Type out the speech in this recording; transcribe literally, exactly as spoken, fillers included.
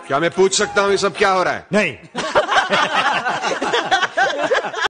क्या मैं पूछ सकता हूँ ये सब क्या हो रहा है? नहीं।